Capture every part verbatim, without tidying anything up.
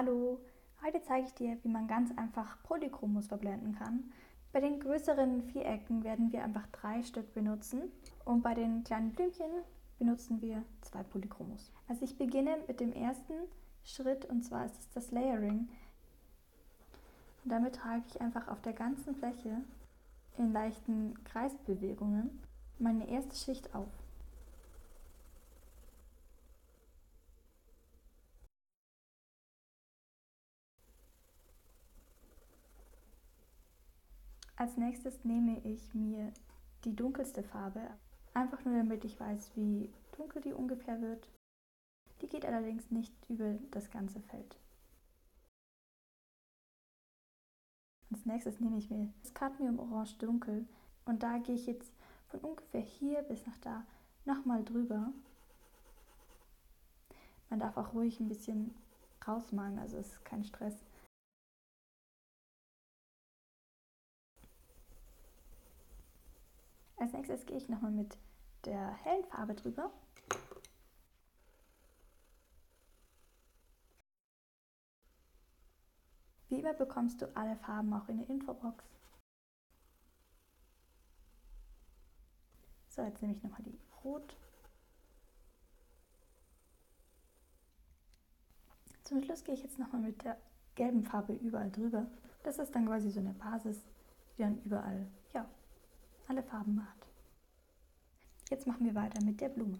Hallo, heute zeige ich dir, wie man ganz einfach Polychromos verblenden kann. Bei den größeren Vierecken werden wir einfach drei Stück benutzen und bei den kleinen Blümchen benutzen wir zwei Polychromos. Also ich beginne mit dem ersten Schritt und zwar ist es das Layering. Und damit trage ich einfach auf der ganzen Fläche in leichten Kreisbewegungen meine erste Schicht auf. Als nächstes nehme ich mir die dunkelste Farbe, einfach nur damit ich weiß, wie dunkel die ungefähr wird. Die geht allerdings nicht über das ganze Feld. Als nächstes nehme ich mir das Cadmium Orange Dunkel und da gehe ich jetzt von ungefähr hier bis nach da nochmal drüber. Man darf auch ruhig ein bisschen rausmalen, also es ist kein Stress. Als nächstes gehe ich nochmal mit der hellen Farbe drüber. Wie immer bekommst du alle Farben auch in der Infobox. So, jetzt nehme ich nochmal die Rot. Zum Schluss gehe ich jetzt nochmal mit der gelben Farbe überall drüber. Das ist dann quasi so eine Basis, die dann überall, ja, alle Farben macht. Jetzt machen wir weiter mit der Blume.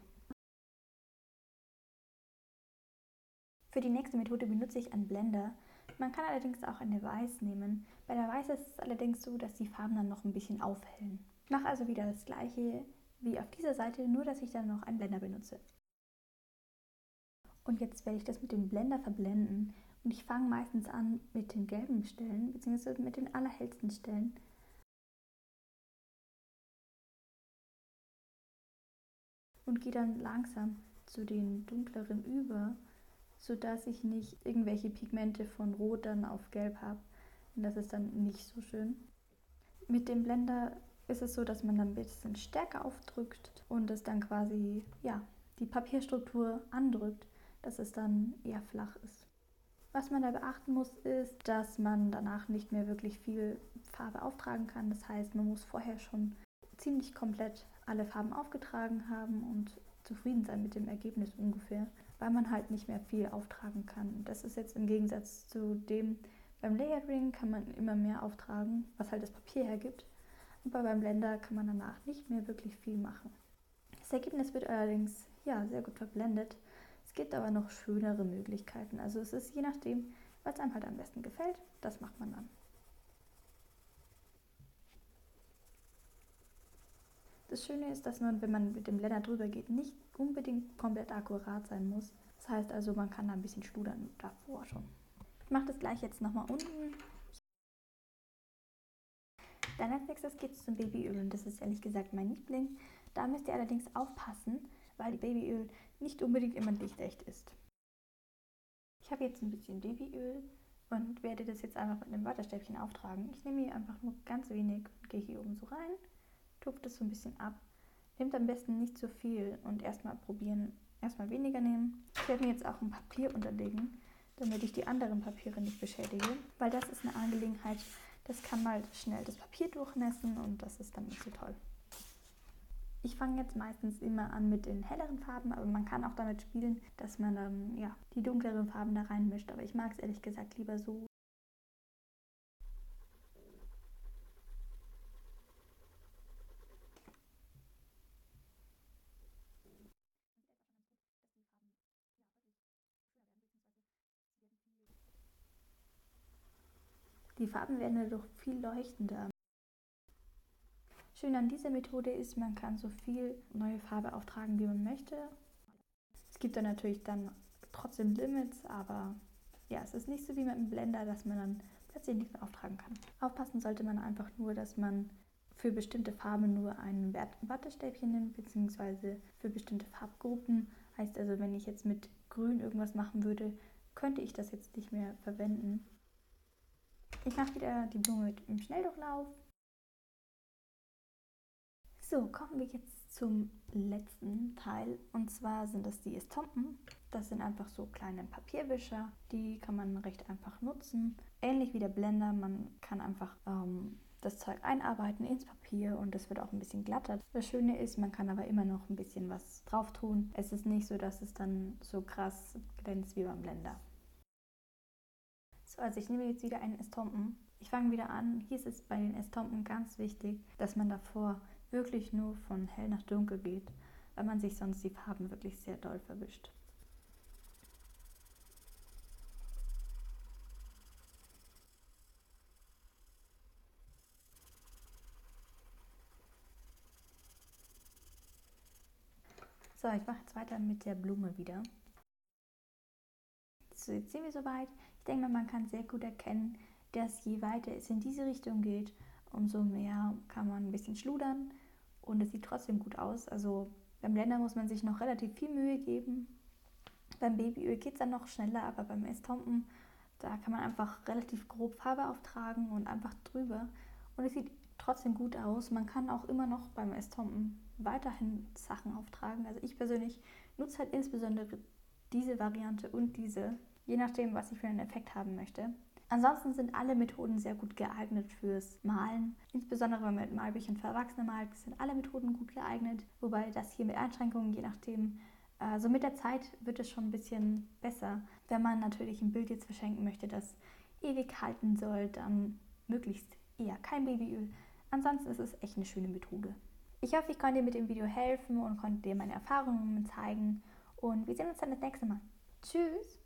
Für die nächste Methode benutze ich einen Blender. Man kann allerdings auch eine Weiß nehmen. Bei der Weiß ist es allerdings so, dass die Farben dann noch ein bisschen aufhellen. Ich mache also wieder das gleiche wie auf dieser Seite, nur dass ich dann noch einen Blender benutze. Und jetzt werde ich das mit dem Blender verblenden. Und ich fange meistens an mit den gelben Stellen, beziehungsweise mit den allerhellsten Stellen. Und gehe dann langsam zu den dunkleren über, sodass ich nicht irgendwelche Pigmente von Rot dann auf Gelb habe. Und das ist dann nicht so schön. Mit dem Blender ist es so, dass man dann ein bisschen stärker aufdrückt und es dann quasi, ja, die Papierstruktur andrückt, dass es dann eher flach ist. Was man da beachten muss, ist, dass man danach nicht mehr wirklich viel Farbe auftragen kann. Das heißt, man muss vorher schon ziemlich komplett alle Farben aufgetragen haben und zufrieden sein mit dem Ergebnis ungefähr, weil man halt nicht mehr viel auftragen kann. Das ist jetzt im Gegensatz zu dem, beim Layering kann man immer mehr auftragen, was halt das Papier hergibt. Aber beim Blender kann man danach nicht mehr wirklich viel machen. Das Ergebnis wird allerdings ja, sehr gut verblendet. Es gibt aber noch schönere Möglichkeiten. Also es ist je nachdem, was einem halt am besten gefällt, das macht man dann. Das Schöne ist, dass man, wenn man mit dem Blender drüber geht, nicht unbedingt komplett akkurat sein muss. Das heißt also, man kann da ein bisschen studern davor schon. Ich mache das gleich jetzt nochmal unten. Dann als nächstes geht es zum Babyöl und das ist ehrlich gesagt mein Liebling. Da müsst ihr allerdings aufpassen, weil Babyöl nicht unbedingt immer lichtecht ist. Ich habe jetzt ein bisschen Babyöl und werde das jetzt einfach mit einem Wattestäbchen auftragen. Ich nehme hier einfach nur ganz wenig und gehe hier oben so rein, tupfe das so ein bisschen ab. Nehmt am besten nicht zu viel und erstmal probieren, erstmal weniger nehmen. Ich werde mir jetzt auch ein Papier unterlegen, damit ich die anderen Papiere nicht beschädige, weil das ist eine Angelegenheit, das kann mal schnell das Papier durchnässen und das ist dann nicht so toll. Ich fange jetzt meistens immer an mit den helleren Farben, aber man kann auch damit spielen, dass man dann ja, die dunkleren Farben da reinmischt. Aber ich mag es ehrlich gesagt lieber so. Die Farben werden dadurch viel leuchtender. Schön an dieser Methode ist, man kann so viel neue Farbe auftragen, wie man möchte. Es gibt dann natürlich dann trotzdem Limits, aber ja, es ist nicht so wie mit einem Blender, dass man dann plötzlich nicht mehr auftragen kann. Aufpassen sollte man einfach nur, dass man für bestimmte Farben nur ein Wattestäbchen nimmt, beziehungsweise für bestimmte Farbgruppen. Heißt also, wenn ich jetzt mit Grün irgendwas machen würde, könnte ich das jetzt nicht mehr verwenden. Ich mache wieder die Blume mit im Schnelldurchlauf. So, kommen wir jetzt zum letzten Teil und zwar sind das die Estompen. Das sind einfach so kleine Papierwischer, die kann man recht einfach nutzen. Ähnlich wie der Blender, man kann einfach ähm, das Zeug einarbeiten ins Papier und es wird auch ein bisschen glatter. Das Schöne ist, man kann aber immer noch ein bisschen was drauf tun. Es ist nicht so, dass es dann so krass glänzt wie beim Blender. So, also ich nehme jetzt wieder einen Estompen. Ich fange wieder an. Hier ist es bei den Estompen ganz wichtig, dass man davor wirklich nur von hell nach dunkel geht, weil man sich sonst die Farben wirklich sehr doll verwischt. So, ich mache jetzt weiter mit der Blume wieder. So, jetzt sind wir soweit. Ich denke mal, man kann sehr gut erkennen, dass je weiter es in diese Richtung geht, umso mehr kann man ein bisschen schludern und es sieht trotzdem gut aus. Also beim Blender muss man sich noch relativ viel Mühe geben. Beim Babyöl geht es dann noch schneller, aber beim Estompen, da kann man einfach relativ grob Farbe auftragen und einfach drüber. Und es sieht trotzdem gut aus. Man kann auch immer noch beim Estompen weiterhin Sachen auftragen. Also ich persönlich nutze halt insbesondere diese Variante und diese, je nachdem, was ich für einen Effekt haben möchte. Ansonsten sind alle Methoden sehr gut geeignet fürs Malen. Insbesondere wenn man mit Malbüchern für Erwachsene malt, sind alle Methoden gut geeignet. Wobei das hier mit Einschränkungen, je nachdem, also mit der Zeit wird es schon ein bisschen besser. Wenn man natürlich ein Bild jetzt verschenken möchte, das ewig halten soll, dann möglichst eher kein Babyöl. Ansonsten ist es echt eine schöne Methode. Ich hoffe, ich konnte dir mit dem Video helfen und konnte dir meine Erfahrungen zeigen. Und wir sehen uns dann das nächste Mal. Tschüss!